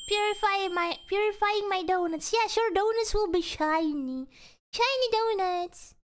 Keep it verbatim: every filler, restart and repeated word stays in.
Purifying my purifying my donuts. Yeah, sure, donuts will be shiny. Shiny donuts.